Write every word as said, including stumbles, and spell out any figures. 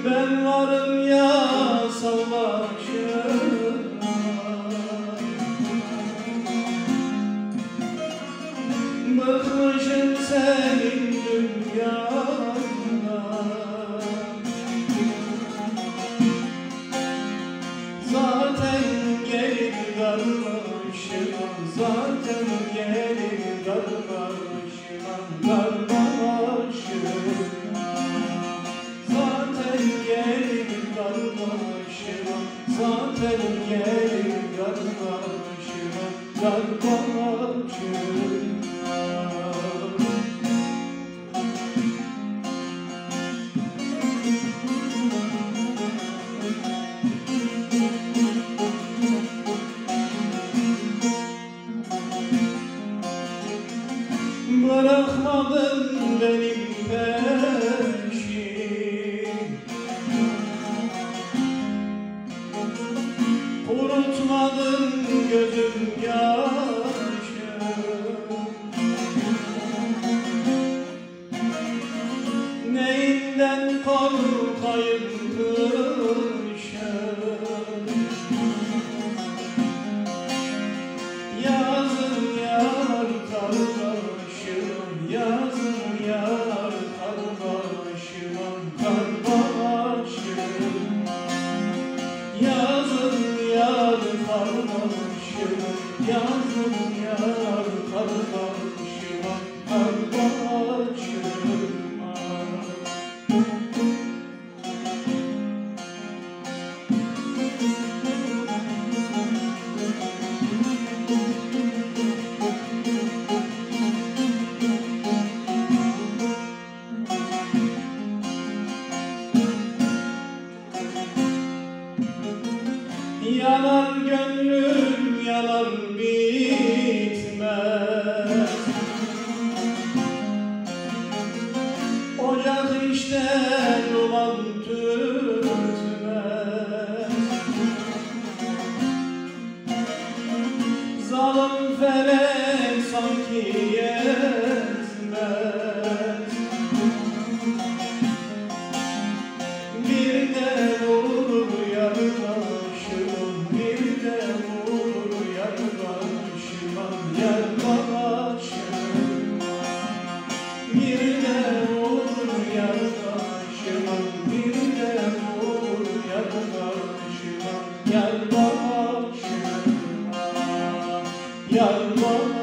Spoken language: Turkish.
Ben varım ya savaşıma, bıkmışım senin dünyandan. Zaten gelip darmışıma, zaten gelip darmışıma, darmışıma. Zaten gelip darmışıma, zaten gelip darmışıma, darmışıma. Bırakmadın benim peşim, kurutmadın gözüm yaşı. Neyinden korkayım kışın, yazın yar kardeşim, yazın yar kardeşim, kardeşim. Yazın yar kardeşim, yazın yar kardeşim, kardeşim. Yanar gönlüm, yanar bitmez. Ocak işte duman tütmez. Zalim felek sanki yetmez. Bir de vurur yardaşım, bir de vurur yardaşıma, yardaşım. Bir de vurur yardaşıma, bir de vurur yardaşıma, yardaşım. Yardaşım.